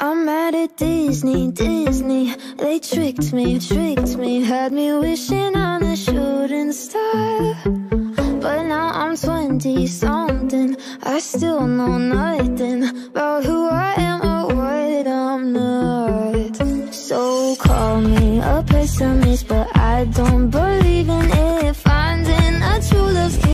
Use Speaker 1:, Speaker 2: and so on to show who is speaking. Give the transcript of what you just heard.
Speaker 1: I'm mad at Disney, they tricked me, had me wishing on a shooting star. But now I'm 20-something, I still know nothing about who I am or what I'm not. So call me a pessimist, but I don't believe in it. Finding a true love's